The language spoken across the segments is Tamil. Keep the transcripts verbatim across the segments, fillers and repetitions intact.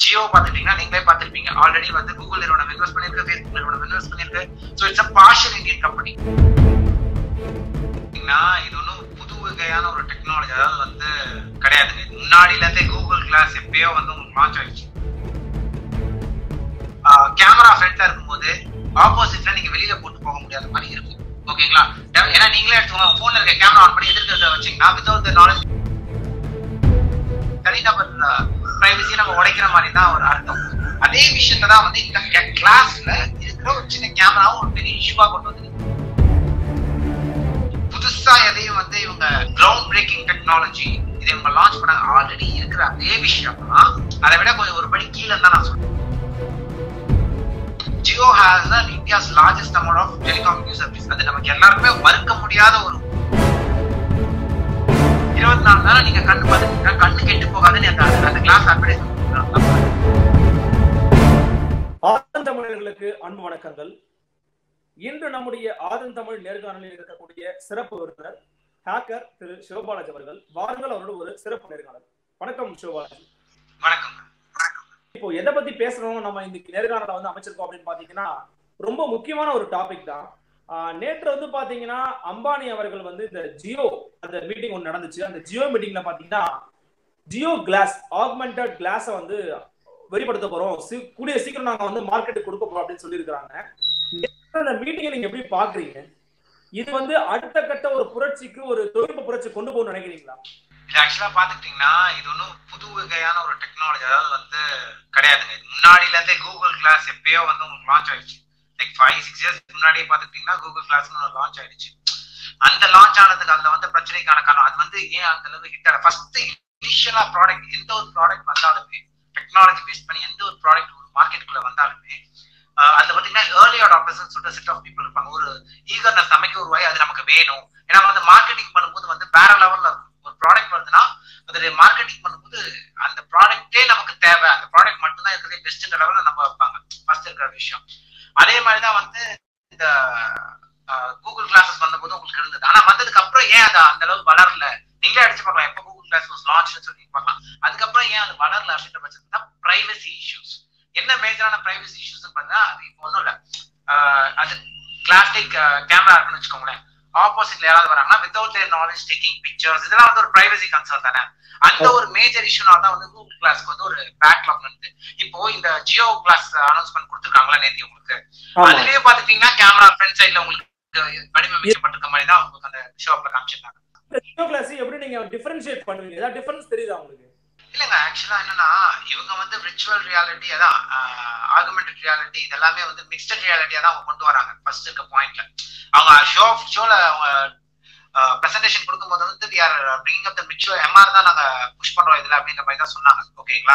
ஜியோ பாத்துட்டீங்கன்னா நீங்களே பாத்துருப்பீங்க, ஆல்ரெடி வந்து கூகுள் நிறுவனம் இன்வெஸ்ட் பண்ணிருக்கு, ஃபேஸ்புக் நிறுவனம் இன்வெஸ்ட் பண்ணிருக்கு. So it's a partial Indian company. இது ஒன்றும் புது வகையான ஒரு டெக்னாலஜி அதாவது வந்து கிடையாதுங்க. முன்னாடில இருந்தே கூகுள் கிளாஸ் எப்பயோ வந்து உங்களுக்கு லான்ச் ஆயிடுச்சு. கேமரா ஃப்ரண்ட்ல இருக்கும்போது ஆப்போசிட்ல நீங்க வெளியில போட்டு போக முடியாத மாதிரி இருக்கும். ஓகேங்களா? ஏன்னா நீங்களே எடுத்துக்கோங்க, போன்ல இருக்க கேமரா ஆன் பண்ணி எதிர்க்கிறத வச்சீங்கன்னா வித்வுட் த நாலேஜ் தனிநபர் பிரைவசி நம்ம உடைக்கிற மாதிரி தான் ஒரு அர்த்தம். அதே விஷயத்த தான் வந்து இந்த கிளாஸ்ல இருக்கிற ஒரு சின்ன கேமராவும் ஒரு பெரிய இஷ்யூவா கொண்டு வந்து புதுசா எதையும் வந்து இவங்க கிரவுண்ட் பிரேக்கிங் டெக்னாலஜி இதை இவங்க லான்ச் பண்ணாங்க. ஆல்ரெடி இருக்கிற அதே விஷயம் தான், அதை விட கொஞ்சம் ஒரு படி கீழே தான் நான் சொல்றேன். Jio has an India's largest amount of telecom user base. அது நமக்கு எல்லாருக்குமே மறுக்க முடியாத ஒரு இருபத்தி நாலு நாள் நீங்க கண்ணு பார்த்துட்டீங்கன்னா கண்ணு கெட்டு போகாதுன்னு அந்த அந்த கிளாஸ் அட்வர்டைஸ்மெண்ட். ஆதன் தமிழர்களுக்கு அன்பு வணக்கங்கள். இன்று நம்முடைய ஆதன் தமிழ் நேர்காணலில் இருக்கக்கூடிய சிறப்பு விருந்தினர் ஹேக்கர் திரு சிவபாலாஜி அவர்கள். வாருங்கள் அவரோட ஒரு சிறப்பு நேர்காணல். வணக்கம் சிவபாலாஜி. வணக்கம். இப்போ எதை பத்தி பேசணும் நம்ம இந்த நேர்காணலை வந்து அமைச்சிருக்கோம் அப்படின்னு பாத்தீங்கன்னா ரொம்ப முக்கியமான ஒரு டாபிக் தான். நேற்று வந்து பாத்தீங்கன்னா அம்பானி அவர்கள் வந்து இந்த ஜியோ அந்த மீட்டிங் ஒன்று நடந்துச்சு. அந்த ஜியோ மீட்டிங்ல பாத்தீங்கன்னா ஜியோ கிளாஸ் ஆக்மெண்டட் கிளாஸ வந்து வெளிப்படுத்த போறோம், கூடிய சீக்கிரம் நாங்க வந்து மார்க்கெட்டுக்கு கொடுக்க போறோம் அப்படின்னு சொல்லியிருக்கிறாங்க. அந்த மீட்டிங்கை நீங்க எப்படி பாக்குறீங்க? இது வந்து அடுத்த கட்ட ஒரு புரட்சிக்கு ஒரு தொழில்நுட்ப புரட்சி கொண்டு போகணும்னு நினைக்கிறீங்களா? இது ஆக்சுவலா பாத்துக்கிட்டீங்கன்னா இது ஒன்றும் புது வகையான ஒரு டெக்னாலஜி அதாவது வந்து கிடையாதுங்க. முன்னாடில இருந்தே கூகுள் கிளாஸ் எப்பயோ வந்து உங்களுக்கு லான்ச் ஆயிடுச்சு. லைக் ஃபைவ் சிக்ஸ் இயர்ஸ் முன்னாடியே பாத்துக்கிட்டீங்கன்னா கூகுள் கிளாஸ்னு ஒரு லான்ச் ஆயிடுச்சு. அந்த லான்ச் ஆனதுக்கு அதுல வந்து பிரச்சனைக்கான காரணம் அது வந்து ஏன் அந்த அளவுக்கு ஹிட் ஆகல. ஃபர்ஸ்ட் இனிஷியலா ப்ராடக்ட் எந்த ஒரு ப்ராடக்ட் வந்தாலுமே டெக்னாலஜி பேஸ் பண்ணி எந்த ஒரு ப்ராடக்ட் ஒரு மார்க்கெட்டுக்குள்ள வந்தாலுமே அதுல பாத்தீங்கன்னா ஏர்லி அடாப்டர்ஸ் சொல்லிட்டு செட் ஆஃப் பீப்புள் இருப்பாங்க. ஒரு ஈகர்னஸ் அமைக்க ஒரு வாய் அது நமக்கு வேணும். ஏன்னா வந்து மார்க்கெட்டிங் பண்ணும்போது வந்து வேற லெவல்ல இருக்கும். ஒரு ப்ராடக்ட் வருதுன்னா அது மார்க்கெட்டிங் பண்ணும்போது அந்த ப்ராடக்டே நமக்கு தேவை, அந்த ப்ராடக்ட் மட்டும் தான் இருக்கிறதே பெஸ்ட் லெவல்ல நம்ம வைப்பாங்க. ஃபர்ஸ்ட் இருக்கிற விஷயம் அதே மாதிரிதான் வந்து இந்த கூகுள் கிளாஸஸ் வந்தபோது உங்களுக்கு இருந்தது. ஆனா வந்ததுக்கு அப்புறம் ஏன் அது அந்த அளவு வளரல? நீங்களே அடிச்சு பார்க்கலாம், எப்போ கூகுள் கிளாஸ் வாஸ் லான்ச்னு சொல்லி பார்க்கலாம். அதுக்கப்புறம் ஏன் அது வளரல அப்படின்ற பட்சத்துல தான் பிரைவசி இஷ்யூஸ். என்ன மேஜரான பிரைவசி இஷ்யூஸ் பார்த்தா அது இப்போ ஒன்றும் இல்லை. அது கிளாஸ்டிக் கேமரா இருக்குன்னு வச்சுக்கோங்களேன், ஆப்போசிட்ல யாராவது வராங்கன்னா without their knowledge taking pictures, இதெல்லாம் வந்து ஒரு பிரைவசி கன்சர்ன் தானே. அந்த ஒரு மேஜர் இஷ்யூனால தான் வந்து கூகுள் கிளாஸ்க்கு வந்து ஒரு பேக்லாக் இருக்கு. இப்போ இந்த ஜியோ கிளாஸ் அனௌன்ஸ்மெண்ட் கொடுத்துருக்காங்களா நேற்று உங்களுக்கு, அதுலயே பாத்துட்டீங்கன்னா கேமரா ஃப்ரண்ட் சைட்ல உங்களுக்கு வடிவமைக்கப்பட்டிருக்க மாதிரி தான் உங்களுக்கு அந்த ஷோப்ல காமிச்சிருக்காங்க. ஜியோ கிளாஸ் எப்படி நீங்க டிஃபரன்ஷியேட் பண்ணுவீங்க? ஏதாவது டிஃபரன்ஸ் தெரியுதா உங்களுக்கு? இல்லங்க, ஆக்சுவலா என்னன்னா இவங்க வந்து விர்ச்சுவல் ரியாலிட்டி அதான் ஆகுமெண்டட் ரியாலிட்டி இதெல்லாமே வந்து மிக்ஸ்ட் ரியாலிட்டியா தான் அவங்க கொண்டு வராங்க. ஃபர்ஸ்ட் இருக்க பாயிண்ட்ல அவங்க ஷோ ஷோல அவங்க பிரசன்டேஷன் கொடுக்கும்போது வந்து we are bringing up the virtual MR தான் நாங்க புஷ் பண்றோம் இதுல அப்படின்ற மாதிரி தான் சொன்னாங்க. ஓகேங்களா?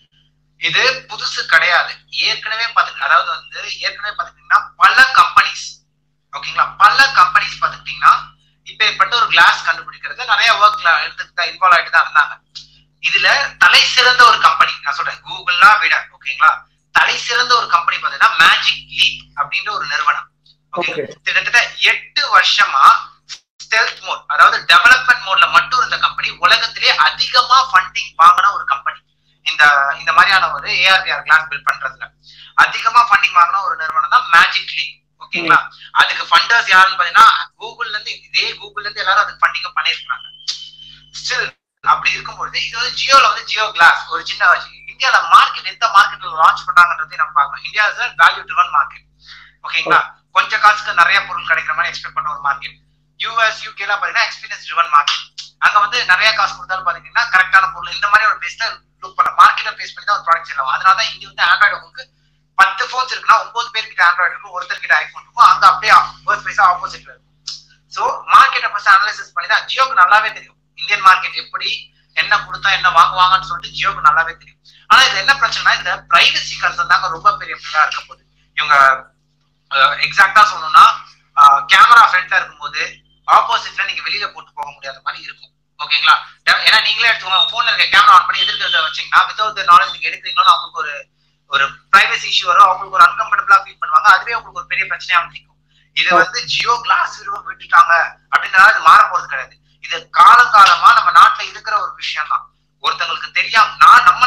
இது புதுசு கிடையாது. ஏற்கனவே பாத்து அதாவது வந்து ஏற்கனவே பாத்துக்கிட்டீங்கன்னா பல கம்பெனிஸ் ஓகேங்களா பல கம்பெனிஸ் பாத்துக்கிட்டீங்கன்னா இப்ப ஏற்பட்ட ஒரு கிளாஸ் கண்டுபிடிக்கிறது நிறைய ஒர்க்ல எடுத்துக்கிட்டா இன்வால்வ் ஆயிட்டு தான் இருந்தாங்க. இதுல தலை சிறந்த ஒரு கம்பெனி நான் சொல்றேன், கூகுள்லாம் விட ஓகேங்களா தலை சிறந்த ஒரு கம்பெனி பாத்தீங்கன்னா மேஜிக் லீப் அப்படின்ற ஒரு நிறுவனம். கிட்டத்தட்ட எட்டு வருஷமா ஸ்டெல்த் மோட் அதாவது டெவலப்மெண்ட் மோட்ல மட்டும் இருந்த கம்பெனி உலகத்திலே அதிகமா ஃபண்டிங் வாங்கின ஒரு கம்பெனி. இந்த இந்த மாதிரியான ஒரு ஏஆர்விஆர் கிளாஸ் பில்ட் பண்றதுல அதிகமா ஃபண்டிங் வாங்கின ஒரு நிறுவனம் தான் மேஜிக் லீப். ஓகேங்களா? அதுக்கு ஃபண்டர்ஸ் யாருன்னு பாத்தீங்கன்னா கூகுள்ல இருந்து இதே கூகுள்ல இருந்து எல்லாரும் அதுக்கு ஃபண்டிங் பண்ணிருக்காங்க. ஸ்டில் அப்படி இருக்கும்போது இது வந்து ஜியோல வந்து ஜியோ கிளாஸ் ஒரு சின்ன இந்தியால மார்க்கெட் எந்த மார்க்கெட்ல லான்ச் பண்ணாங்கன்றதையும் நம்ம பார்க்கணும். India is a value driven market. ஓகேங்களா? கொஞ்சம் காசுக்கு நிறைய பொருள் கிடைக்கிற மாதிரி எக்ஸ்பெக்ட் பண்ண ஒரு மார்க்கெட். யூஎஸ் யூகேல பாத்தீங்கன்னா எக்ஸ்பீரியன்ஸ் ட்ரிவன் மார்க்கெட். அங்க வந்து நிறைய காசு கொடுத்தாலும் பாத்தீங்கன்னா கரெக்டான பொருள் இந்த மாதிரி ஒரு பேஸ்ல லுக் பண்ண மார்க்கெட்டை பேஸ் பண்ணி தான் ஒரு ப்ராடக்ட் செல்லும். அதனாலதான் இங்க வந்து ஆண்ட்ராய்டு உங்களுக்கு பத்து போன்ஸ் இருக்குன்னா ஒன்பது பேர் கிட்ட ஆண்ட்ராய்டு இருக்கும், ஒருத்தர் கிட்ட ஐபோன் இருக்கும். அங்க அப்படியே பர்த் வைஸா ஆப்போசிட்ல இருக்கும். சோ மார்க்கெட்டை ஃபர்ஸ்ட் அனலைசிஸ் பண்ணி தான் ஜியோக்கு நல்லாவே தெரியும் இந்தியன் மார்க்கெட் எப்படி என்ன கொடுத்தா என்ன வாங்குவாங்கன்னு சொல்லிட்டு ஜியோக்கு நல்லாவே தெரியும். ஆனா இது என்ன பிரச்சனைனா இந்த பிரைவசி கன்சர்ன் தாங்க ரொம்ப பெரிய பிள்ளா இருக்க போகுது. இவங்க எக்ஸாக்டா சொல்லணும்னா கேமரா ஃப்ரண்ட்ல இருக்கும்போது ஆப்போசிட்ல நீங்க வெளியில போட்டு போக முடியாத மாதிரி இருக்கும். ஓகேங்களா? ஏன்னா நீங்களே எடுத்துக்கோங்க, போன்ல இருக்க கேமரா ஆன் பண்ணி எதிர்க்கிறத வச்சீங்கன்னா வித்வுட் த நாலேஜ் நீங்க எடுக்கிறீங்களோ அவங்களுக்கு ஒரு ஒரு பிரைவசி இஷ்யூ வரும், அவங்களுக்கு ஒரு அன்கம்ஃபர்டபுளா ஃபீல் பண்ணுவாங்க. அதுவே உங்களுக்கு ஒரு பெரிய பிரச்சனையா நிற்கும். இது வந்து ஜியோ கிளாஸ் விட்டுட்டாங்க அப்படின்னா அது மாற போறது கிடையாது. இது காலங்காலமா நம்ம நாட்டுல இருக்கிற ஒரு விஷயம் தான். ஒருத்தங்களுக்கு தெரியாம நான் நம்ம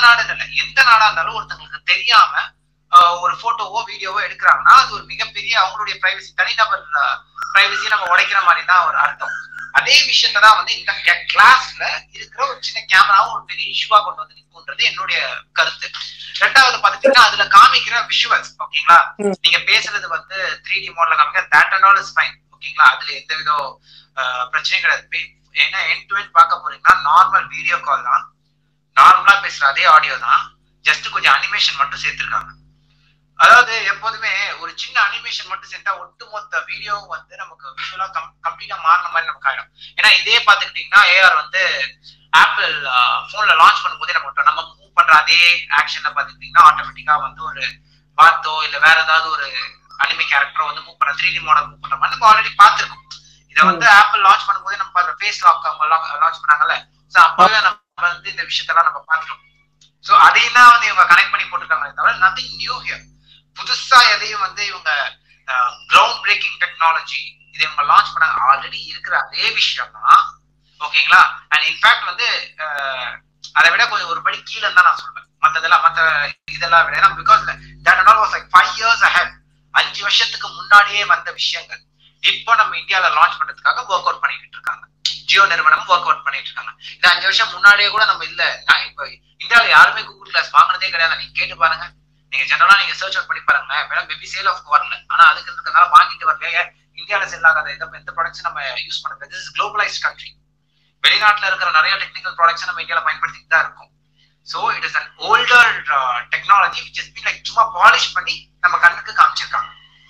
நாடுன்னு இல்லை, எந்த நாடா இருந்தாலும் ஒருத்தங்களுக்கு தெரியாம ஒரு போட்டோவோ வீடியோவோ எடுக்கிறாங்கன்னா அது ஒரு மிகப்பெரிய அவங்களுடைய பிரைவசி, தனிநபர் பிரைவசியை நம்ம உடைக்கிற மாதிரி தான் ஒரு அர்த்தம். அதே விஷயத்தான் வந்து இந்த கிளாஸ்ல இருக்கிற ஒரு சின்ன கேமராவும் ஒரு பெரிய இஷ்யூவா கொண்டு வந்து நிற்கும்ன்றது என்னுடைய கருத்து. ரெண்டாவது பாத்தீங்கன்னா அதுல காமிக்கிற விஷுவல்ஸ், ஓகேங்களா, நீங்க பேசுறது வந்து த்ரீ டி மாடல்ல காமிக்க that and all is fine, ஓகேங்களா, அதுல எந்த வித பிரச்சனையும் கிடையாது. ஏன்னா எண்ட் டு எண்ட் பார்க்க போறீங்கன்னா நார்மல் வீடியோ கால் தான், நார்மலா பேசுற அதே ஆடியோ தான், ஜஸ்ட் கொஞ்சம் அனிமேஷன் மட்டும் சேர்த்திருக்காங்க. அதாவது எப்போதுமே ஒரு சின்ன அனிமேஷன் மட்டும் சேர்த்தா ஒட்டுமொத்த வீடியோ வந்து நமக்கு விஷுவலா கம்ப்ளீட்டா மாறின மாதிரி நமக்கு ஆயிடும். ஏன்னா இதே பாத்துக்கிட்டீங்கன்னா ஏஆர் வந்து ஆப்பிள் போன்ல லான்ச் பண்ணும்போதே நம்ம நம்ம மூவ் பண்ற அதே ஆக்ஷன்ல பாத்துக்கிட்டீங்கன்னா ஆட்டோமேட்டிக்கா வந்து ஒரு பாத்தோ இல்ல வேற ஏதாவது ஒரு அனிமே கேரக்டரோ வந்து மூவ் பண்ற த்ரீ டி மாடல் மூவ் பண்ற மாதிரி நம்ம ஆல்ரெடி பாத்துருக்கோம். இதை வந்து ஆப்பிள் லான்ச் பண்ணும்போதே நம்ம ஃபேஸ் லாக் அவங்க லான்ச் பண்ணாங்கல்ல, சோ அப்பவே நம்ம வந்து இந்த விஷயத்தெல்லாம் நம்ம பாத்துட்டோம். சோ அதையும் தான் வந்து இவங்க கனெக்ட் பண்ணி போட்டுருக்காங்க, தவிர நத்திங் நியூ ஹியர். புதுசா எதையும் வந்து இவங்க கிரவுண்ட் பிரேக்கிங் டெக்னாலஜி இதை இவங்க லான்ச் பண்ண ஆல்ரெடி இருக்கிற அதே விஷயம் தான், ஓகேங்களா. அண்ட் இன்ஃபேக்ட் வந்து அதை விட கொஞ்சம் ஒரு படி கீழே தான் நான் சொல்றேன் மற்றதெல்லாம் மற்ற இதெல்லாம் விட. ஏன்னா because that and all was like five years ahead, அஞ்சு வருஷத்துக்கு முன்னாடியே வந்த விஷயங்கள் இப்போ நம்ம இந்தியாவில லான்ச் பண்றதுக்காக ஒர்க் அவுட் பண்ணிட்டு இருக்காங்க. ஜியோ நிறுவனம் ஒர்க் அவுட் பண்ணிட்டு இருக்காங்க. இது அஞ்சு வருஷம் முன்னாடியே கூட நம்ம இல்ல, இப்ப இந்தியாவில யாருமே கூகுள் கிளாஸ் வாங்கினதே கிடையாது. நீங்க கேட்டு பாருங்க, நீங்க ஜெனரலா நீங்க சர்ச் அவுட் பண்ணி பாருங்க, மேடம் மேபி சேல் ஆஃப் வரல, ஆனா அதுக்கு இருக்கிறதுனால வாங்கிட்டு வரல. இந்தியாவில செல் ஆகாத எந்த ப்ராடக்ட்ஸ் நம்ம யூஸ் பண்றது, திஸ் இஸ் குளோபலைஸ்ட் கண்ட்ரி. வெளிநாட்டுல இருக்கிற நிறைய டெக்னிக்கல் ப்ராடக்ட்ஸ் நம்ம இந்தியாவில பயன்படுத்திட்டு தான் இருக்கும். So it is an older technology which is been like சும்மா பாலிஷ் பண்ணி நம்ம கண்ணுக்கு காமிச்சிருக்காங்க.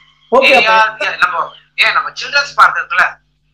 நம்ம ஏன் நம்ம சில்ட்ரன்ஸ் பார்க் இருக்குல்ல,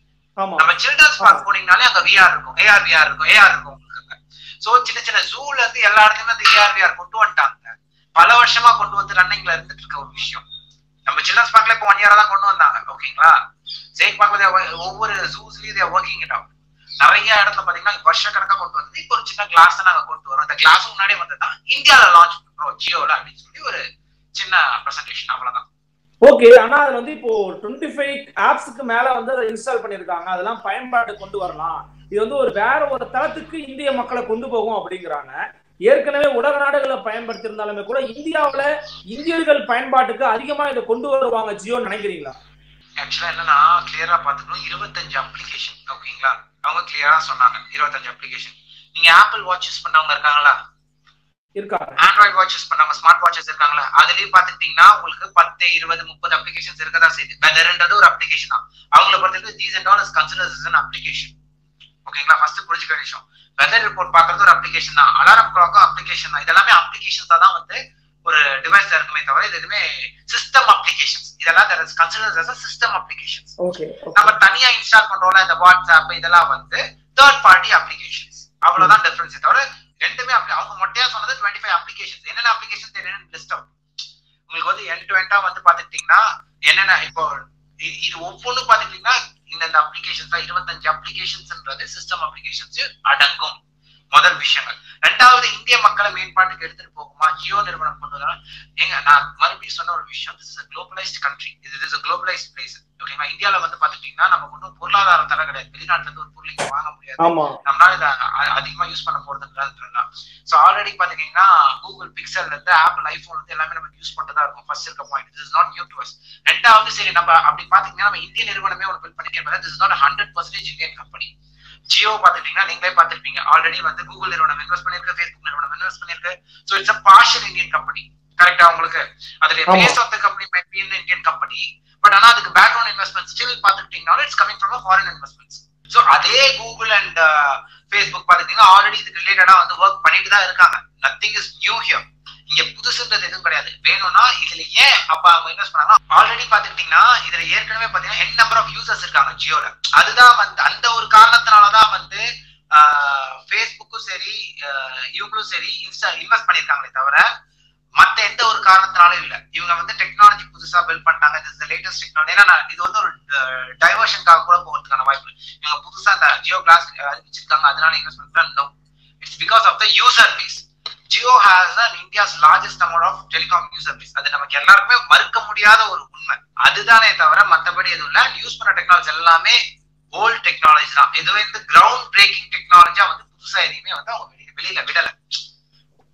நம்ம சில்ட்ரன்ஸ் பார்க் போனீங்கனாலே அங்க விஆர் இருக்கும், ஏஆர் விஆர் இருக்கும், ஏஆர் இருக்கும் உங்களுக்கு. சோ சின்ன சின்ன ஜூல இருந்து எல்லா இடத்துலயுமே அந்த ஏஆர் விஆர் கொண்டு வந்துட்டாங்க. பல வருஷமா கொண்டு வந்து ரன்னிங்ல இருந்துட்டு இருக்க ஒரு விஷயம். நம்ம சில்ட்ரன்ஸ் பார்க்ல இப்போ ஒன் இயரா தான் கொண்டு வந்தாங்க, ஓகேங்களா. சேக் பார்க்ல ஒவ்வொரு ஜூஸ்லயும் ஒர்க்கிங் இட் அவுட். நிறைய இடத்துல பாத்தீங்கன்னா வருஷ கணக்கா கொண்டு வந்து இப்போ ஒரு சின்ன கிளாஸ் நாங்க கொண்டு வரோம். அந்த கிளாஸ் முன்னாடியே வந்ததுதான் இந்தியாவில லான்ச் பண்றோம் ஜியோல அப்படின்னு சொல்லி ஒரு சின்ன பிரசன்டேஷன், அவ்வளவுதான். ஓகே, ஆனா அது வந்து இப்போ டுவெண்ட்டி ஃபைவ் ஆப்ஸ்க்கு மேல வந்து அதை இன்ஸ்டால் பண்ணிருக்காங்க, அதெல்லாம் பயன்பாடு கொண்டு வரலாம், இது வந்து ஒரு வேற ஒரு தளத்துக்கு இந்திய மக்களை கொண்டு போகும் அப்படிங்கிறாங்க. ஏற்கனவே உலக நாடுகளை பயன்படுத்தி இருந்தாலுமே கூட இந்தியாவில இந்தியர்கள் பயன்பாட்டுக்கு அதிகமா இதை கொண்டு வருவாங்க ஜியோ நினைக்கிறீங்களா? ஆக்சுவலா என்னன்னா கிளியரா பாத்துக்கணும், இருபத்தஞ்சு அப்ளிகேஷன், ஓகேங்களா. அவங்க கிளியரா சொன்னாங்க இருபத்தஞ்சு அப்ளிகேஷன். நீங்க ஆப்பிள் வாட்ச் யூஸ் பண்ணவங்க இருக்காங்களா? இருக்காங்க. ஆண்ட்ராய்டு வாட்ச் யூஸ் பண்ணவங்க, ஸ்மார்ட் வாட்சஸ் இருக்காங்களா? அதுலயும் பாத்துக்கிட்டீங்கன்னா உங்களுக்கு பத்து இருபது முப்பது அப்ளிகேஷன்ஸ் இருக்கதான் செய்யுது. வெதர்ன்றது ஒரு அப்ளிகேஷன் தான். அவங்களை பொறுத்தவரைக்கும் these and all is considered as an application, ஓகேங்களா. ஃபர்ஸ்ட் புரிஞ்சுக்க விஷயம், வெதர் ரிப்போர்ட் பாக்குறது ஒரு அப்ளிகேஷன் தான், அலாரம் கிளாக்கும் அப்ளிகேஷன் தான். இதெல்லாமே அப்ளிகேஷன்ஸ் தான் வந்து ஒரு டிவைஸ்ல இருக்குமே தவிர இது எதுவுமே சிஸ்டம் அப்ளிகேஷன்ஸ். இதெல்லாம் that is considered as a system applications. Okay, நம்ம தனியா இன்ஸ்டால் பண்றோம்ல இந்த வாட்ஸ்அப், இதெல்லாம் வந்து தேர்ட் பார்ட்டி அப்ளிகேஷன்ஸ், அவ்வளவுதான் டிஃபரன்ஸ். தவிர ரெண்டுமே அவங்க மொட்டையா சொன்னது டுவெண்ட்டி ஃபைவ் அப்ளிகேஷன்ஸ். என்னென்ன அப்ளிகேஷன்ஸ் என்னென்ன லிஸ்ட் அவுட் உங்களுக்கு வந்து எண்ட் டு எண்டா வந்து பாத்துக்கிட்டீங்கன்னா என்னென்ன இப்போ இது ஒவ்வொன்னு பாத்துக்கிட்டீங்கன்னா இந்த அப்ளிகேஷன்ஸ் தான் இருபத்தஞ்சு அப்ளிகேஷன்ஸ்ன்றது சிஸ்டம் அப்ளிகேஷன்ஸ் அடங்கும். முதல் விஷயங்கள். ரெண்டாவது, இந்திய மக்களை மேம்பாட்டுக்கு எடுத்துட்டு போகுமா ஜியோ நிறுவனம் கொண்டு வர? எங்க நான் மறுபடியும் சொன்ன ஒரு விஷயம், this is a globalized country, இது இஸ் a globalized place, ஓகேங்களா. இந்தியாவில வந்து பாத்துக்கிட்டீங்கன்னா நமக்கு ஒன்றும் பொருளாதார தடை கிடையாது, வெளிநாட்டுல இருந்து ஒரு பொருள் இங்க வாங்க முடியாது, நம்மளால இதை அதிகமா யூஸ் பண்ண போறதுன்றதுனா. சோ ஆல்ரெடி பாத்தீங்கன்னா கூகுள் பிக்சல்ல இருந்து ஆப்பிள் ஐபோன் வந்து எல்லாமே நம்ம யூஸ் பண்றதா இருக்கும். ஃபர்ஸ்ட் இருக்க point, this is not new to us. ரெண்டாவது, சரி நம்ம அப்படி பாத்தீங்கன்னா நம்ம இந்திய நிறுவனமே ஒரு பில்ட் பண்ணிக்கிறப்ப this is not hundred percentage Indian company. Jio பாத்துட்டீங்கன்னா நீங்களே பாத்துருப்பீங்க, ஆல்ரெடி வந்து கூகுள் நிறுவனம் இன்வெஸ்ட் பண்ணிருக்கு, ஃபேஸ்புக் நிறுவனம் இன்வெஸ்ட் பண்ணிருக்கு. So it's a partial Indian company, கரெக்டா உங்களுக்கு. அதுல base of the company might be Indian company, but ஆனா அதுக்கு பேக்ரவுண்ட் இன்வெஸ்ட்மென்ட் ஸ்டில் பாத்துக்கிட்டீங்கன்னா it's coming from foreign investments. So அதே கூகுள் அண்ட் ஃபேஸ்புக் பாத்துக்கிட்டீங்கன்னா ஆல்ரெடி இதுக்கு ரிலேட்டடா வந்து ஒர்க் பண்ணிட்டு தான் இருக்காங்க. Nothing is new here. இங்க புதுசுன்றது எதுவும் கிடையாது. வேணும்னா இதுல ஏன் அப்ப அவங்க இன்வெஸ்ட் பண்ணாங்கன்னா ஆல்ரெடி பாத்துக்கிட்டீங்கன்னா இதுல ஏற்கனவே பாத்தீங்கன்னா என் நம்பர் ஆஃப் யூசர்ஸ் இருக்காங்க ஜியோல. அதுதான் வந்து அந்த ஒரு காரணத்தினாலதான் வந்து ஃபேஸ்புக்கும் சரி இவங்களும் சரி இன்ஸ்டா இன்வெஸ்ட் பண்ணிருக்காங்களே தவிர மத்த எந்த ஒரு காரணத்தினாலும் இல்ல. இவங்க வந்து டெக்னாலஜி புதுசா பில்ட் பண்ணிட்டாங்க, திஸ் தி லேட்டஸ்ட் டெக்னாலஜி. ஏன்னா இது வந்து ஒரு டைவர்ஷனுக்காக கூட போகிறதுக்கான வாய்ப்பு. இவங்க புதுசா இந்த ஜியோ கிளாஸ் அறிவிச்சிருக்காங்க, அதனால இன்வெஸ்ட் பண்ணா no, it's because of the user base. Jio has an India's largest amount of telecom user base. அது நமக்கு எல்லாருக்குமே மறுக்க முடியாத ஒரு உண்மை. அதுதானே தவிர மத்தபடி எதுவும் இல்ல. யூஸ் பண்ண டெக்னாலஜி எல்லாமே ஓல்ட் டெக்னாலஜி தான். எதுவும் இந்த கிரவுண்ட் பிரேக்கிங் டெக்னாலஜியா வந்து புதுசா எதையுமே வந்து அவங்க வெளியில விடல.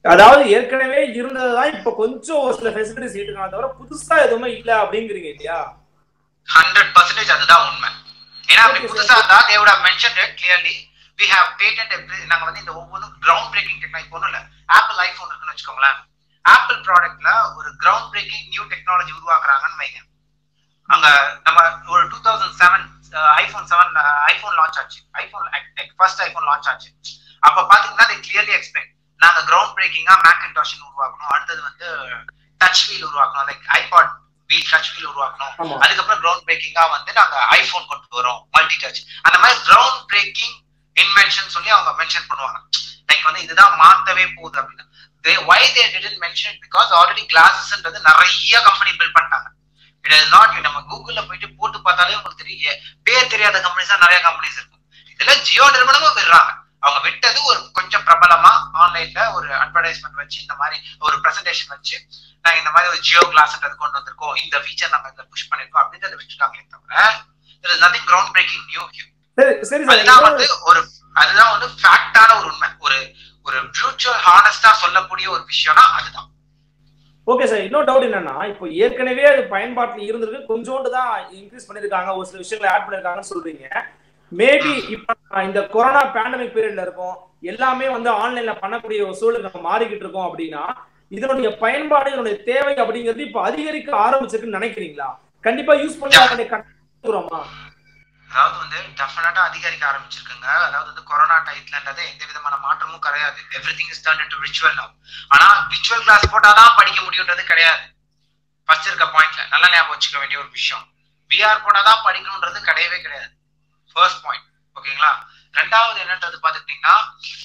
அதாவது ஏற்கனவே இருந்ததுதான் இப்ப கொஞ்சம் ஒரு சில ஃபெசிலிட்டிஸ் இருக்காங்க தவிர புதுசா எதுவுமே இல்ல அப்படிங்கிறீங்க இல்லையா? ஹண்ட்ரட் பர்சன்டேஜ் அதுதான் உண்மை. ஏன்னா அப்படி புதுசா இருந்தா they would have mentioned it clearly. We have patent நாங்க வந்து இந்த ஒவ்வொரு கிரவுண்ட் பிரேக்கிங் டெக்னாலஜி இப்போ ஒன்றும் இல்லை. ஆப்பிள் ஐபோன் இருக்குன்னு வச்சுக்கோங்களேன். ஆப்பிள் ப்ராடக்ட்ல ஒரு கிரவுண்ட் பிரேக்கிங் நியூ டெக்னாலஜி உருவாக்குறாங்கன்னு வைங்க. அங்க நம்ம ஒரு two thousand seven iPhone seven iPhone launch ஆச்சு. ஐபோன் ஃபர்ஸ்ட் ஐபோன் லான்ச் ஆச்சு. அப்ப பாத்தீங்கன்னா they clearly explain நாங்க கிரவுண்ட் பிரேக்கிங்கா மேக்கின்டாஷ் உருவாக்கணும், அடுத்தது வந்து டச் வீல் உருவாக்கணும், like iPod wheel touch wheel உருவாக்கணும், அதுக்கப்புறம் கிரவுண்ட் பிரேக்கிங்கா வந்து நாங்க ஐபோன் கொண்டு வரோம் மல்டி டச். அந்த மாதிரி கிரவுண்ட் பிரேக்கிங் இன்வென்ஷன் சொல்லி அவங்க மென்ஷன் பண்ணுவாங்க. லைக் வந்து இதுதான் மாத்தவே போகுது அப்படின்னு. they why they didn't mention it because already glasses-ன்றது நிறைய கம்பெனி பில்ட் பண்ணிட்டாங்க. இட் இஸ் நாட் நம்ம கூகுள்ல போயிட்டு போட்டு பார்த்தாலே உங்களுக்கு தெரியும் பேர் தெரியாத கம்பெனிஸா நிறைய கம்பெனிஸ் இருக்கும். இதுல ஜியோ நிறுவனமும் விடுறாங்க. அவங்க விட்டது ஒரு கொஞ்சம் பிரபலமா ஆன்லைன்ல ஒரு அட்வர்டைஸ்மெண்ட் வச்சு இந்த மாதிரி ஒரு பிரசன்டேஷன் வச்சு நாங்க இந்த மாதிரி ஒரு ஜியோ கிளாஸ்ன்றது கொண்டு வந்திருக்கோம், இந்த ஃபீச்சர் நாங்க இதில் புஷ் பண்ணிருக்கோம் அப்படின்றத விட்டுட்டாங்களே தவிர there is nothing ground breaking new here. அதுதான் வந்து ஒரு அதுதான் வந்து ஃபேக்டான ஒரு உண்மை, ஒரு ஒரு ஃபியூச்சர் ஹானஸ்டா சொல்லக்கூடிய ஒரு விஷயம்னா அதுதான். ஓகே சார், இன்னொரு டவுட் என்னன்னா இப்போ ஏற்கனவே அது பயன்பாட்டில் இருந்திருக்கு, கொஞ்சோண்டு தான் இன்க்ரீஸ் பண்ணிருக்காங்க, ஒரு சில விஷயங்களை ஆட் பண்ணிருக்காங்கன்னு சொல்றீங்க. மேபி இப்ப இந்த கொரோனா பேண்டமிக் பீரியட்ல இருக்கும், எல்லாமே வந்து ஆன்லைன்ல பண்ணக்கூடிய ஒரு சூழல் நம்ம மாறிக்கிட்டு இருக்கோம் அப்படின்னா இதனுடைய பயன்பாடு இதனுடைய தேவை அப்படிங்கிறது இப்ப அதிகரிக்க ஆரம்பிச்சிருக்குன்னு நினைக்கிறீங்களா? கண்டிப்பா யூஸ் பண்ணி கண்டுக்கிறோமா? அதாவது வந்து டெஃபினட்டா அதிகரிக்க ஆரம்பிச்சிருக்குங்க. அதாவது வந்து கொரோனா டைம்லன்றது எந்த விதமான மாற்றமும் கிடையாது. Everything is turned into virtual now. ஆனா விர்ச்சுவல் கிளாஸ் போட்டாதான் படிக்க முடியும்ன்றது கிடையாது. ஃபர்ஸ்ட் இருக்க பாயிண்ட்ல நல்லா ஞாபகம் வச்சுக்க வேண்டிய ஒரு விஷயம், விஆர் போட்டாதான் படிக்கணும்ன்றது கிடையவே கிடையாது. ஃபர்ஸ்ட் பாயிண்ட், ஓகேங்களா? ரெண்டாவது என்னன்றது பாத்துக்கிட்டீங்கன்னா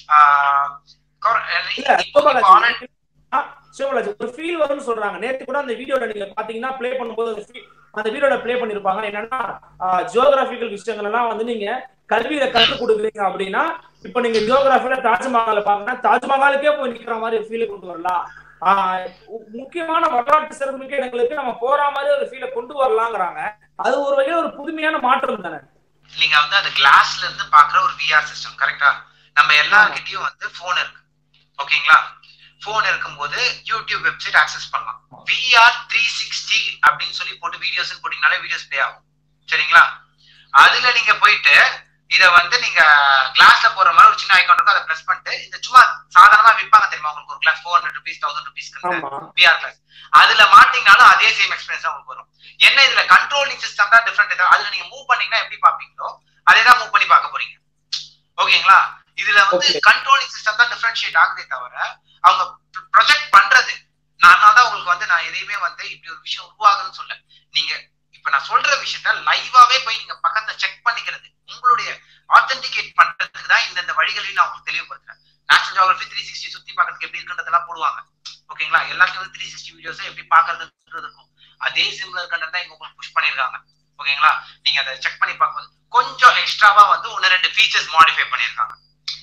ஒரு ஃபீல் வரும்னு சொல்றாங்க. நேத்து கூட அந்த வீடியோல நீங்க பாத்தீங்கன்னா ப்ளே பண்ணும்போது அந்த வீடியோல ப்ளே பண்ணிருப்பாங்க. என்னன்னா ஜியோகிராபிக்கல் விஷயங்கள் எல்லாம் வந்து நீங்க கல்வியில கற்றுக் கொடுக்குறீங்க அப்படின்னா இப்ப நீங்க ஜியோகிராபில தாஜ்மஹாலை பாருங்கன்னா தாஜ்மஹாலுக்கே போய் நிக்கிற மாதிரி ஃபீல் கொண்டு வரலாம். ஆஹ் முக்கியமான வரலாற்று சிறப்புமிக்க இடங்களுக்கு நம்ம போற மாதிரி ஒரு ஃபீலை கொண்டு வரலாங்கிறாங்க. அது ஒரு வகையில ஒரு புதுமையான மாற்றம் தானே. நீங்க வந்து அந்த கிளாஸ்ல இருந்து பாக்குற ஒரு விஆர் சிஸ்டம் கரெக்டா? நம்ம எல்லார்கிட்டயும் வந்து போன் இருக்கு, ஓகேங்களா? போன் இருக்கும்போது யூடியூப் வெப்சைட் ஆக்சஸ் பண்ணலாம். விஆர் த்ரீ சிக்ஸ்டி அப்படின்னு சொல்லி போட்டு வீடியோஸ் போட்டீங்கனாலே வீடியோஸ் பிளே ஆகும், சரிங்களா? அதுல நீங்க போயிட்டு இத வந்து நீங்க கிளாஸ்ல போற மாதிரி ஒரு சின்ன ஐகான் இருக்கும், அதை பிரஸ் பண்ணிட்டு இந்த சும்மா சாதாரணமா விற்பாங்க தெரியுமா உங்களுக்கு ஒரு glass four hundred rupees thousand ருபீஸ்க்கு விஆர் கிளாஸ், அதுல மாட்டீங்கனாலும் அதே சேம் எக்ஸ்பீரியன்ஸ் தான் உங்களுக்கு வரும். என்ன இதுல கண்ட்ரோலிங் சிஸ்டம் தான் டிஃபரெண்ட். அதுல நீங்க மூவ் பண்ணீங்கன்னா எப்படி பாப்பீங்களோ அதே தான் மூவ் பண்ணி பார்க்க போறீங்க, ஓகேங்களா? இதுல வந்து கண்ட்ரோலிங் சிஸ்டம் தான் டிஃபரன்ஷியேட் ஆகுதே தவிர அவங்க ப்ரொஜெக்ட் பண்றது நான் தான் உங்களுக்கு வந்து நான் எதையுமே வந்து இப்படி ஒரு விஷயம் உருவாகுதுன்னு சொல்ல. நீங்க இப்ப நான் சொல்ற விஷயத்த லைவாவே போய் நீங்க பக்கத்தை செக் பண்ணிக்கிறது, உங்களுடைய ஆத்தென்டிகேட் பண்றதுக்கு தான் இந்த வழிகளையும் நான் உங்களுக்கு தெளிவுபடுத்துறேன். நேஷனல் ஜியோகிராஃபி த்ரீ சிக்ஸ்டி சுத்தி பார்க்கறதுக்கு எப்படி இருக்குன்றதெல்லாம் போடுவாங்க, ஓகேங்களா? எல்லாத்தையும் வந்து த்ரீ சிக்ஸ்டி வீடியோஸை எப்படி பாக்குறதுன்றது இருக்கும். அதே சிமிலர் கண்டென்ட் தான் இங்க உங்களுக்கு புஷ் பண்ணிருக்காங்க, ஓகேங்களா? நீங்க அதை செக் பண்ணி பார்க்கும்போது கொஞ்சம் எக்ஸ்ட்ராவா வந்து ஒன்னு ரெண்டு ஃபீச்சர்ஸ் மாடிஃபை பண்ணிருக்காங்க.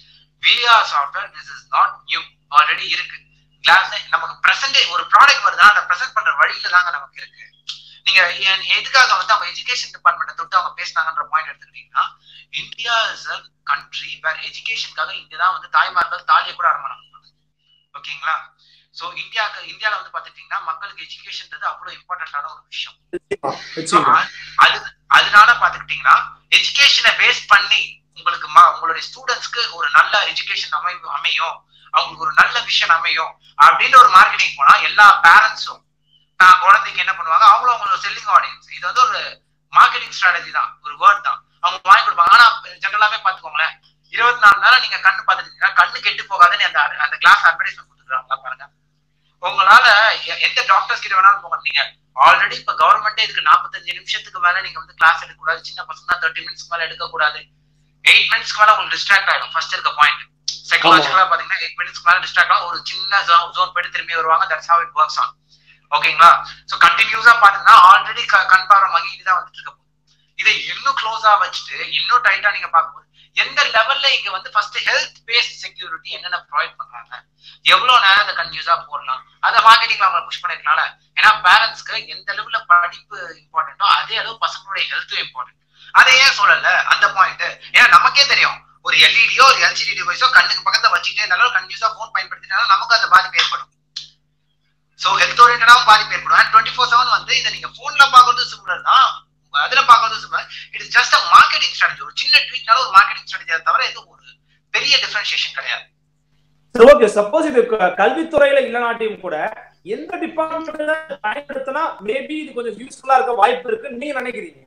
VR software this is not new, already இருக்கு. கிளாஸ் நமக்கு பிரசன்ட் ஒரு ப்ராடக்ட் வருதுன்னா அதை பிரசன்ட் பண்ற வழியில தாங்க நமக்கு இருக்கு. நீங்க எதுக்காக வந்து அவங்க எஜுகேஷன் டிபார்ட்மெண்ட்டை தொட்டு அவங்க பேசினாங்கன்ற பாயிண்ட் எடுத்துக்கிட்டீங்கன்னா India is a country where எஜுகேஷனுக்காக இங்கதான் வந்து தாய்மார்கள் தாலியை கூட அரமணம், ஓகேங்களா? சோ இந்தியாவுக்கு இந்தியால வந்து பாத்துட்டீங்கன்னா மக்களுக்கு எஜுகேஷன்ன்றது அவ்வளவு இம்பார்ட்டன்டான ஒரு விஷயம். அது அதனால பாத்துக்கிட்டீங்கன்னா எஜுகேஷனை பேஸ் பண்ணி உங்களுக்கு உங்களுடைய ஸ்டூடெண்ட்ஸ்க்கு ஒரு நல்ல எஜுகேஷன் அமை அமையும் அவங்களுக்கு ஒரு நல்ல விஷயம் அமையும் அப்படின்ற ஒரு மார்க்கெட்டிங் போனா எல்லா பேரண்ட்ஸும் நான் குழந்தைக்கு என்ன பண்ணுவாங்க, அவங்களும் அவங்களோட செல்லிங் ஆடியன்ஸ். இது வந்து ஒரு மார்க்கெட்டிங் ஸ்ட்ராட்டஜி தான், ஒரு வேர்ட் தான், அவங்க வாங்கி கொடுப்பாங்க. ஆனா ஜெனரலாவே பாத்துக்கோங்களேன், இருபத்தி நாலு நேரம் நீங்க கண்ணு பார்த்துட்டீங்கன்னா கண்ணு கெட்டு போகாதுன்னு அந்த அந்த கிளாஸ் அட்வர்டைஸ்மெண்ட் கொடுத்துருக்காங்களா பாருங்க. உங்களால எந்த டாக்டர்ஸ் கிட்ட வேணாலும் போக, நீங்க ஆல்ரெடி இப்ப கவர்மெண்டே இதுக்கு நாற்பத்தஞ்சு நிமிஷத்துக்கு மேல நீங்க வந்து கிளாஸ் எடுக்க கூடாது, சின்ன பசங்க தேர்ட்டி மினிட்ஸ்க்கு மேல எடுக்க கூடாது, எயிட் மினிட்ஸ்க்கு மேல உங்களுக்கு டிஸ்ட்ராக்ட் ஆயிடும். ஃபர்ஸ்ட் இருக்க பாயிண்ட் சைக்காலஜிக்கலா பாத்தீங்கன்னா எயிட் மினிட்ஸ்க்கு மேல டிஸ்ட்ராக்ட் ஆகும், ஒரு சின்ன ஜோன் போயிட்டு திரும்பி வருவாங்க. That's how it works on, ஓகேங்களா? சோ கண்டினியூஸா பாத்தீங்கன்னா ஆல்ரெடி கண் பார்வை மங்கிட்டு தான் வந்துட்டு இருக்க போகுது. இதை இன்னும் க்ளோஸா வச்சுட்டு இன்னும் டைட்டா நீங்க பார்க்கும்போது எந்த லெவல்ல இங்க வந்து ஃபர்ஸ்ட் ஹெல்த் பேஸ்ட் செக்யூரிட்டி என்னென்ன ப்ரொவைட் பண்றாங்க, எவ்வளவு நேரம் அதை கன்யூஸா போடலாம், அதை மார்க்கெட்டிங்ல அவங்க புஷ் பண்ணிருக்கனால. ஏன்னா பேரண்ட்ஸ்க்கு எந்த அளவுல படிப்பு இம்பார்ட்டன்ட்டோ அதே அளவு பசங்களுடைய ஹெல்த்தும் இம்பார்ட்டன்ட். அதை ஏன் சொல்லல அந்த பாயிண்ட்? ஏன்னா நமக்கே தெரியும் ஒரு எல்இடியோ ஒரு எல்சிடி டிவைஸோ கண்ணுக்கு பக்கத்துல வச்சுட்டே இருந்தாலும் கண்டினியூஸா போன் பயன்படுத்தினாலும் நமக்கு அந்த பாதிப்பு ஏற்படும். சோ ஹெல்த் ஓரியன்டாவும் பாதிப்பு ஏற்படும். அண்ட் டுவெண்ட்டி ஃபோர் செவன் வந்து இதை நீங்க போன்ல பாக்குறது சிமிலர் தான், அதுல பாக்குறது similar. It is just a marketing strategy. ஒரு சின்ன ட்வீட்னால ஒரு மார்க்கெட்டிங் ஸ்ட்ராட்டஜியை தவிர எதுவும் ஒரு பெரிய டிஃபரன்சியேஷன் கிடையாது. ஓகே, சப்போஸ் இது கல்வித்துறையில இல்லைனாட்டியும் கூட எந்த டிபார்ட்மெண்ட்ல பயன்படுத்தினா மேபி இது கொஞ்சம் யூஸ்ஃபுல்லா இருக்க வாய்ப்பு இருக்குன்னு நீங்க நினைக்கிறீங்க?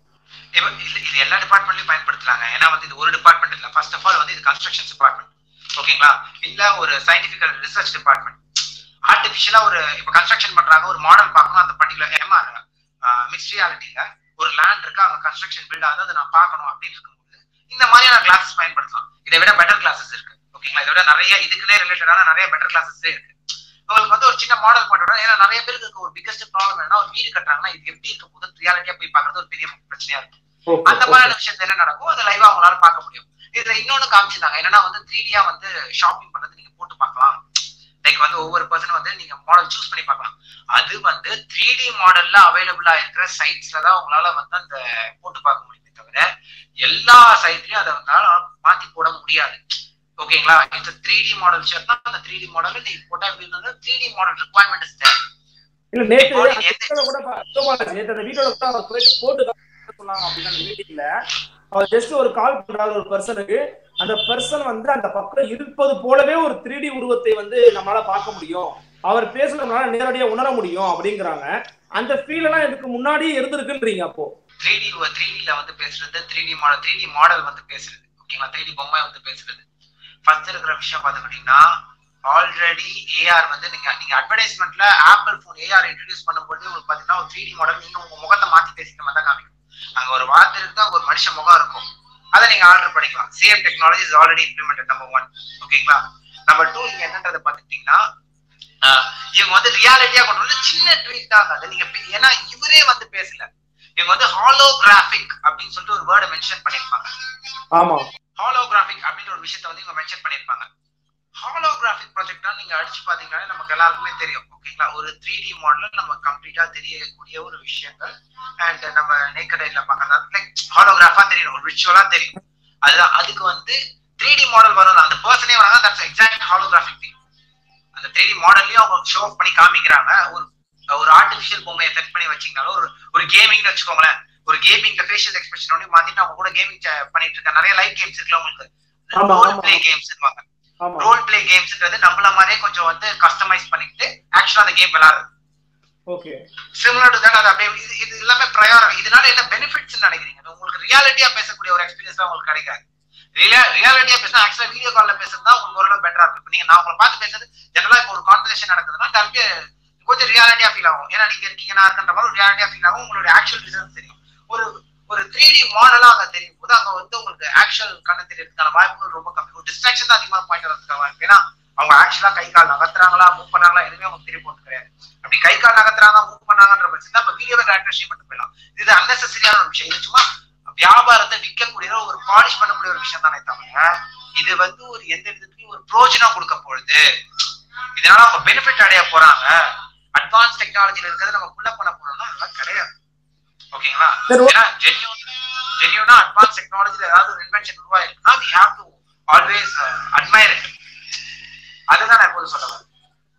இது எல்லா டிபார்ட்மெண்ட்லயும் பயன்படுத்தலாங்க. ஏன்னா வந்து இது ஒரு டிபார்ட்மெண்ட் இல்ல. ஃபர்ஸ்ட் ஆஃப் ஆல் வந்து இது கன்ஸ்ட்ரக்ஷன் டிபார்ட்மெண்ட், ஓகேங்களா, இல்ல ஒரு சயின்டிபிக்கல் ரிசர்ச் டிபார்ட்மெண்ட். ஆர்டிபிஷியலா ஒரு இப்ப கன்ஸ்ட்ரக்ஷன் பண்றாங்க, ஒரு மாடல் பார்க்கணும், அந்த பர்டிகுலர் எம்ஆர் மிக்ஸ்ட் ரியாலிட்டியில ஒரு லேண்ட் இருக்கு, அங்க கன்ஸ்ட்ரக்ஷன் பில்ட் ஆகுது, அதை நான் பார்க்கணும் அப்படின்னு இருக்கும்போது இந்த மாதிரியான கிளாஸஸ் பயன்படுத்தலாம். இதை விட பெட்டர் கிளாஸஸ் இருக்கு, ஓகேங்களா. இதை விட நிறைய இதுக்குன்னே ரிலேட்டடான நிறைய பெட்டர் கிளாஸஸ் இருக்கு. உங்களுக்கு வந்து ஒரு சின்ன மாடல் போட்டோட, ஏன்னா நிறைய பேருக்கு இருக்க ஒரு பிகஸ்ட் ப்ராப்ளம் என்ன, ஒரு வீடு கட்டுறாங்கன்னா இது எப்படி இருக்க போது ரியாலிட்டியா போய் பார்க்கறது ஒரு பெரிய பிரச்சனையா இருக்கும். அந்த மாதிரியான விஷயத்துல என்ன நடக்கும், அதை லைவா அவங்களால பார்க்க முடியும். இதுல இன்னொன்னு காமிச்சிருந்தாங்க என்னன்னா வந்து த்ரீ டியா வந்து ஷாப்பிங் பண்றது நீங்க போட்டு பார்க்கலாம். லைக் வந்து ஒவ்வொரு பர்சன் வந்து நீங்க மாடல் சூஸ் பண்ணி பார்க்கலாம். அது வந்து த்ரீ டி மாடல்ல அவைலபிளா இருக்கிற சைட்ஸ்ல தான் உங்களால வந்து அந்த போட்டு பார்க்க முடியுமே தவிர எல்லா சைட்லயும் அதை வந்து மாத்தி போட முடியாது, ஓகேங்களா. இந்த த்ரீ டி மாடல் ஷர்ட்னா அந்த த்ரீ டி மாடல் நீங்க போட்டா எப்படி இருந்தாலும் three D model requirement is there. இல்ல நேத்து கூட நேத்து அந்த வீடியோல கூட அவர் போட்டு சொன்னாங்க அப்படின்னா அந்த மீட்டிங்ல அவர் ஜஸ்ட் ஒரு கால் பண்றாரு ஒரு பர்சனுக்கு, அந்த பர்சன் வந்து அந்த பக்கம் இருப்பது போலவே ஒரு த்ரீ டி உருவத்தை வந்து நம்மளால பார்க்க முடியும், அவர் பேசுறதுனால நேரடியா உணர முடியும் அப்படிங்கிறாங்க. அந்த ஃபீல் எல்லாம் இதுக்கு முன்னாடியே இருந்திருக்குன்றீங்க. அப்போ த்ரீ டி த்ரீ டில வந்து பேசுறது, three D model three D model வந்து பேசுறது, ஓகேங்களா, த்ரீ டி பொம்மை வந்து பேசுறது. ஃபர்ஸ்ட் இருக்கிற விஷயம் பாத்துக்கிட்டீங்கன்னா ஆல்ரெடி ஏஆர் வந்து நீங்க நீங்க அட்வர்டைஸ்மெண்ட்ல ஆப்பிள் போன் ஏஆர் இன்ட்ரோடியூஸ் பண்ணும்போது உங்களுக்கு பாத்தீங்கன்னா ஒரு த்ரீ டி மாடல் நீங்க உங்க முகத்தை மாத்தி பேசிக்க மாதிரி தான் காமிக்கும். அங்க ஒரு வார்த்தை இருக்கு, ஒரு மனுஷ முகம் இருக்கும், அதை நீங்க ஆர்டர் பண்ணிக்கலாம். Same technology is already implemented, number one, ஓகேங்களா. நம்பர் டூ இங்க என்னன்றதை பாத்துக்கிட்டீங்கன்னா இவங்க வந்து ரியாலிட்டியா கொண்டு வந்து சின்ன ட்வீட் தான் அது நீங்க, ஏன்னா இவரே வந்து பேசல, இவங்க வந்து ஹாலோகிராபிக் அப்படின்னு சொல்லிட்டு ஒரு வேர்டை மென்ஷன் பண்ணிருப்பாங்க. ஆமா, ஹாலோகிராபிக் அப்படின்ற ஒரு விஷயத்த வந்து இவங்க மென்ஷன் பண்ணிருப்பாங்க. ஹாலோகிராபிக் ப்ராஜெக்டா நீங்க அடிச்சு பாத்தீங்கன்னா நமக்கு எல்லாருக்குமே தெரியும், ஓகேங்களா. ஒரு த்ரீ டி மாடல் நம்ம கம்ப்ளீட்டா தெரியக்கூடிய ஒரு விஷயங்கள் அண்ட் நம்ம நேக்கடைல பாக்குறது லைக் ஹாலோகிராஃபா தெரியும், ஒரு விர்ச்சுவலா தெரியும். அதுதான் அதுக்கு வந்து த்ரீ டி மாடல் வரும், அந்த பர்சனே வராங்க, தட்ஸ் எக்ஸாக்ட் ஹாலோகிராபிக் திங். அந்த த்ரீ டி மாடல்லயும் அவங்க ஷோ பண்ணி காமிக்கிறாங்க. ஒரு ஒரு ஆர்டிபிஷியல் பொம்மையை செட் பண்ணி வச்சிங்கனாலும் ஒரு ஒரு கேமிங்னு வச்சுக்கோங்களேன், ஒரு கேமிங்ல ஃபேஷியல் எக்ஸ்பிரஷன் ஒண்ணு மாத்திட்டு அவங்க கூட கேமிங் பண்ணிட்டு இருக்க நிறைய லைவ் கேம்ஸ் இருக்குல்ல உங்களுக்கு, ரோல் பிளே கேம்ஸ் இருப்பாங்க. ரோல் பிளே கேம்ஸ்ன்றது நம்மள மாதிரியே கொஞ்சம் வந்து கஸ்டமைஸ் பண்ணிட்டு ஆக்சுவலா அந்த கேம் விளையாடுறது. Okay, similar to that. அது அப்படியே இது எல்லாமே ப்ரையார். இதனால என்ன பெனிஃபிட்ஸ் நினைக்கிறீங்க? உங்களுக்கு ரியாலிட்டியா பேசக்கூடிய ஒரு எக்ஸ்பீரியன்ஸ் உங்களுக்கு கிடைக்காது. ரியாலிட்டியா பேசினா ஆக்சுவலா வீடியோ கால்ல பேசுறது தான் உங்களுக்கு ஓரளவு பெட்டரா இருக்கும். இப்போ நீங்க நான் உங்களை பார்த்து பேசுறது ஜெனரலா இப்போ ஒரு கான்வர்சேஷன் நடக்குதுன்னா தம்பி கொஞ்சம் ரியாலிட்டியா ஃபீல் ஆகும். ஏன்னா நீங்க இருக்கீங்க நான் இருக்கின்ற மாதிரி ஒரு ரியாலிட்டியா ஃபீல் ஆகும். உங்களுடைய ஆக்சுவல் ரிசல்ட் தெரியும். ஒரு ஒரு த்ரீ டி மாடலா அங்க தெரியும் போது அங்க வந்து உங்களுக்கு ஆக்சுவல் கண்ணு தெரியறதுக்கான வாய்ப்புகள் ரொம்ப கம்மி. ஒரு டிஸ்ட்ராக்ஷன் தான் அதிகமா பாயிண்ட் வரதுக்கான வாய்ப்பு. ஏன்னா அவங்க ஆக்சுவலா கை கால் நகர்த்துறாங்களா மூவ் பண்ணாங்களா எதுவுமே அவங்க தெரிய போறது கிடையாது. அப்படி கை கால் நகர்த்துறாங்க மூவ் பண்ணாங்கன்ற பட்சம் அப்ப வீடியோவை கரெக்டா மட்டும் போயிடலாம். இது அன்னெசரியான ஒரு விஷயம். இது சும்மா வியாபாரத்தை விற்கக்கூடிய ஒரு பாலிஷ் பண்ணக்கூடிய ஒரு விஷயம் தானே தவிர இது வந்து ஒரு எந்த விதத்துலயும் ஒரு பிரோஜனம் கொடுக்க போகுது. இதனால அவங்க பெனிஃபிட் அடைய போறாங்க. அட்வான்ஸ் டெக்னாலஜில இருக்கிறது நம்ம புள்ள பண்ண போறோம்னா அதெல்லாம் கிடையாது. ஓகேங்களா? ஏன்னா ஜென்யூன் ஜென்யூனா அட்வான்ஸ் டெக்னாலஜில ஏதாவது ஒரு இன்வென்ஷன் உருவாயிருக்குன்னா we have to always uh, admire it. அதுதான் நான் எப்போது சொல்ல வரேன்.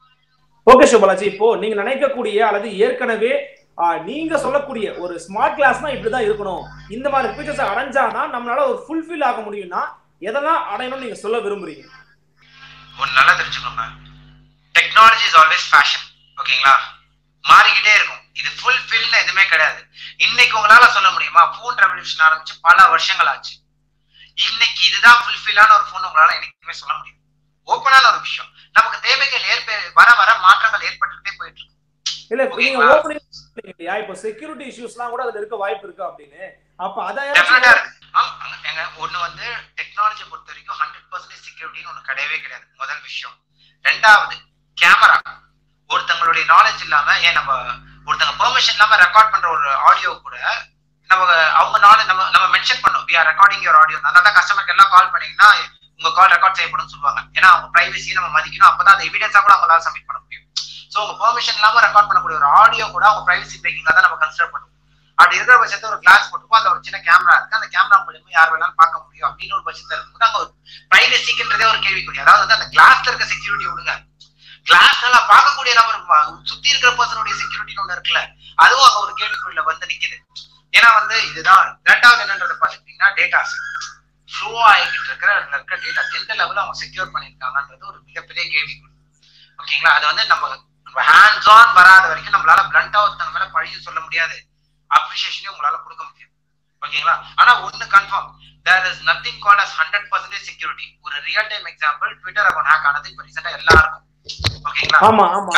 ஓகே சுபாலாஜி, இப்போ நீங்க நினைக்கக்கூடிய அல்லது ஏற்கனவே நீங்க சொல்லக்கூடிய ஒரு ஸ்மார்ட் கிளாஸ்னா இப்படிதான் இருக்கணும், இந்த மாதிரி ஃபீச்சர்ஸ் அடைஞ்சாதான் நம்மளால ஒரு ஃபுல்ஃபில் ஆக முடியும்னா எதெல்லாம் அடையணும்னு நீங்க சொல்ல விரும்புறீங்க? ஒன்னு நல்லா தெரிஞ்சுக்கோங்க, டெக்னாலஜி இஸ் ஆல்வேஸ் ஃபேஷன். ஓகேங்களா? மாறிக்கிட்டே இருக்கும். இது ஃபுல்ஃபில்னு எதுவுமே கிடையாது. இன்னைக்கு உங்களால சொல்ல முடியுமா? போன் ரெவல்யூஷன் ஆரம்பிச்சு பல வருஷங்கள் ஆச்சு. இன்னைக்கு இதுதான் ஃபுல்ஃபில்லான ஒரு போன் உங்களால என்னைக்குமே சொல்ல முடியும். ஓப்பனான ஒரு விஷயம். நமக்கு தேவைகள் ஏற்ப வர வர மாற்றங்கள் ஏற்பட்டுட்டே போயிட்டு இருக்கு. இல்ல நீங்க ஓபனிங் இல்லையா, இப்போ செக்யூரிட்டி இஷ்யூஸ்லாம் கூட அதுல இருக்க வாய்ப்பு இருக்கு அப்படின்னு. அப்ப அத டெஃபினட்டா இருக்கு. ஏங்க ஒன்னு வந்து டெக்னாலஜி பொறுத்த வரைக்கும் ஹண்ட்ரட் பர்சன்டேஜ் செக்யூரிட்டின்னு ஒண்ணு கிடையவே கிடையாது. முதல் விஷயம். ரெண்டாவது கேமரா. ஒருத்தங்களுடைய நாலேஜ் இல்லாம ஏன் நம்ம ஒருத்தங்க பெர்மிஷன் இல்லாம ரெக்கார்ட் பண்ற ஒரு ஆடியோ கூட நம்ம அவங்க நாலேஜ் நம்ம நம்ம மென்ஷன் பண்ணோம் we are recording your audio. அதனால தான் கஸ்டமருக்கு எல்லாம் கால் பண்ணீங்கன்னா உங்க கால் ரெக்கார்ட் செய்யப்படும்னு சொல்லுவாங்க. ஏன்னா அவங்க பிரைவசியை நம்ம மதிக்கணும். அப்பதான் அந்த எவிடன்ஸா கூட அவங்களால சப்மிட் பண்ண முடியும். சோ உங்க பெர்மிஷன் இல்லாம ரெக்கார்ட் பண்ணக்கூடிய ஒரு ஆடியோ கூட அவங்க பிரைவசி பிரேக்கிங்கா தான் நம்ம கன்சிடர் பண்ணுவோம். அப்படி இருக்கிற பட்சத்துல ஒரு கிளாஸ் போட்டுப்போ அந்த ஒரு சின்ன கேமரா இருக்கு, அந்த கேமரா மூலியமா யார் வேணாலும் பார்க்க முடியும் அப்படின்னு ஒரு பட்சத்துல இருக்கும்போது அங்க ஒரு பிரைவசின்றதே ஒரு கேள்விக்குரிய. அதாவது வந்து அந்த கிளாஸ்ல இருக்க செக்யூரிட்டி விடுங்க, கிளாஸ் நல்லா பார்க்கக்கூடிய நபர் சுத்தி இருக்கிற பர்சனுடைய செக்யூரிட்டின்னு ஒண்ணு இருக்குல்ல, அதுவும் அங்க ஒரு கேள்விக்குறியில வந்து நிக்குது. ஏன்னா வந்து இதுதான் ரெண்டாவது என்னன்றதை பாத்துக்கிட்டீங்கன்னா டேட்டாஸ் ஃப்ளோ ஆகிட்டு இருக்கிற இருக்கிற டேட்டா எந்த லெவலில் அவங்க செக்யூர் பண்ணியிருக்காங்கன்றது ஒரு மிகப்பெரிய கேள்விக்குறி. ஓகேங்களா, அது வந்து நம்ம ஹேண்ட்ஸ் ஆன் வராத வரைக்கும் நம்மளால பிளண்டா ஒருத்தங்க மேல பழியும் சொல்ல முடியாது, அப்ரிசியேஷனையும் உங்களால கொடுக்க முடியாது. ஓகேங்களா, ஆனா ஒண்ணு confirm, there is nothing called as hundred percent security. ஒரு real time example, Twitter account hack ஆனது இப்ப ரீசெண்டா எல்லாருக்கும். ஓகேங்களா, ஆமா ஆமா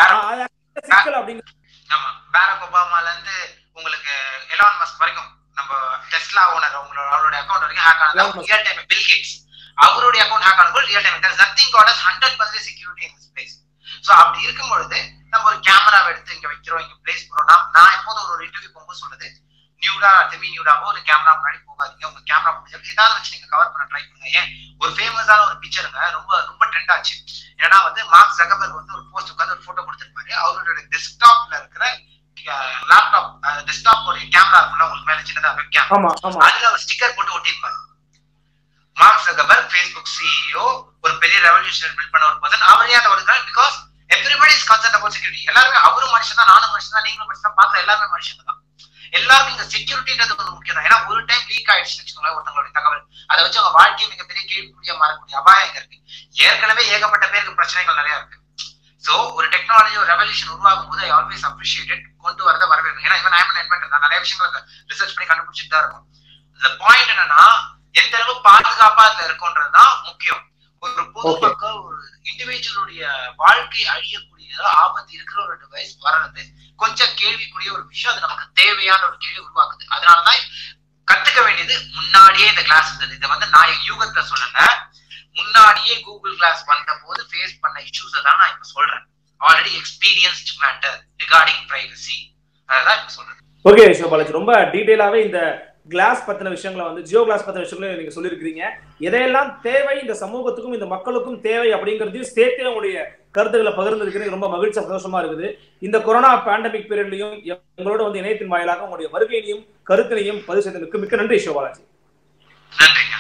ஆமா பாரக் ஒபாமால இருந்து உங்களுக்கு எலான் மஸ்க் வரைக்கும், நம்ம டெஸ்லா ஓனர் அவங்களோட அவருடைய அக்கௌண்ட் வரைக்கும் ஹேக் ஆனது ரியல் டைம். பில் கேட்ஸ் அவருடைய அக்கௌண்ட் ஹேக் ஆனது real time. there is nothing called as hundred percent security in this place. So அப்படி இருக்கும் பொழுது நம்ம ஒரு கேமராவை எடுத்து இங்க வைக்கிறோம், இங்க பிளேஸ் பண்றோம். நான் எப்போதும் ஒரு இன்டர்வியூ போகும்போது சொல்றது, நியூடா செமி நியூடாவோ ஒரு கேமரா முன்னாடி போகாதீங்க, உங்க கேமரா முடிஞ்சது ஏதாவது வச்சு நீங்க கவர் பண்ண ட்ரை பண்ணுங்க. ஏன் ஒரு ஃபேமஸான ஒரு பிக்சருங்க ரொம்ப ரொம்ப ட்ரெண்ட் ஆச்சு. ஏன்னா வந்து மார்க் ஜக்கர்பர்க் வந்து ஒரு போஸ்ட் உட்காந்து ஒரு போட்டோ கொடுத்துருப்பாரு, அவருடைய டெஸ்க்டாப்ல இருக்கிற லேப்டாப் டெஸ்க்டாப் ஒரு கேமரா இருக்கும்ல உங்களுக்கு மேல சின்னதா வெப் கேமரா, அதுல ஒரு ஸ்டிக்கர் போட்டு ஒட்டிருப்பாரு. மார்க் ஜக்கர்பர்க் ஃபேஸ்புக் சிஇஓ, ஒரு பெரிய ரெவல்யூஷன் பில்ட் பண்ண ஒரு பர்சன், அவரே அதை வருகிறார். Because everybody is concern about security. எல்லாருமே அவரும் மனுஷன் தான், நானும் மனுஷன் தான், நீங்களும் மனுஷன் தான், பாக்குற எல்லாருமே மனுஷங்க தான். எல்லாருக்கும் இங்க செக்யூரிட்டின்றது ஒரு முக்கியம் தான். ஏன்னா ஒரு டைம் லீக் ஆயிடுச்சுன்னு வச்சுக்கோங்களேன் ஒருத்தங்களுடைய தகவல், அதை வச்சு அவங்க வாழ்க்கையை மிகப்பெரிய கேள்விக்குரிய மாறக்கூடிய அபாயம் இருக்கு. ஏற்கனவே ஏகப்பட்ட பேருக்கு பிரச்சனைகள் நிறைய இருக்கு. சோ ஒரு டெக்னாலஜி ஒரு ரெவல்யூஷன் உருவாகும் போது ஐ ஆல்வேஸ் அப்ரிஷியேட் கொண்டு வரத வரவேணும். ஏன்னா இவன் ஐம் இன்வென்டர், நான் நிறைய விஷயங்களை ரிசர்ச் பண்ணி கண்டுபிடிச்சிட்டு தான் இருக்கும். இந்த பாயிண்ட் என்னன்னா எந்த அளவு பாதுகாப்பா அதுல இருக்கும்ன்றதுதான் முக்கியம். ஒரு பொதுமக்கள் ஒரு இண்டிவிஜுவலுடைய வாழ்க்கை அழியக்கூடியதோ ஆபத்து இருக்கிற ஒரு டிவைஸ் வர்றது கொஞ்சம் கேள்விக்குரிய ஒரு விஷயம். அது நமக்கு தேவையான ஒரு கேள்வி உருவாக்குது. அதனாலதான் கத்துக்க வேண்டியது முன்னாடியே இந்த கிளாஸ் இருந்தது. இதை வந்து நான் யூகத்தை சொல்லல, முன்னாடியே கூகுள் கிளாஸ் வந்த போது ஃபேஸ் பண்ண இஷ்யூஸ் தான் நான் இப்ப சொல்றேன். Already experienced matter regarding privacy, அதான் இப்ப சொல்றேன். ஓகே சிவபாலாஜி, ரொம்ப டீடைலாவே இந்த கிளாஸ் பத்தின விஷயங்களை வந்து ஜியோ கிளாஸ் பத்தின விஷயங்களை நீங்க சொல்லியிருக்கிறீங்க. எதையெல்லாம் தேவை இந்த சமூகத்துக்கும் இந்த மக்களுக்கும் தேவை அப்படிங்கிறதையும் சேர்த்து உங்களுடைய கருத்துக்களை பகிர்ந்திருக்கிறீங்க. ரொம்ப மகிழ்ச்சி, சந்தோஷமா இருக்குது. இந்த கொரோனா பேண்டமிக் பீரியட்லையும் எங்களோட வந்து இணையத்தின் வாயிலாக உங்களுடைய வருகையினையும் கருத்தினையும் பதிவு செய்ததற்கு மிக்க நன்றி சிவபாலாஜி. நன்றி.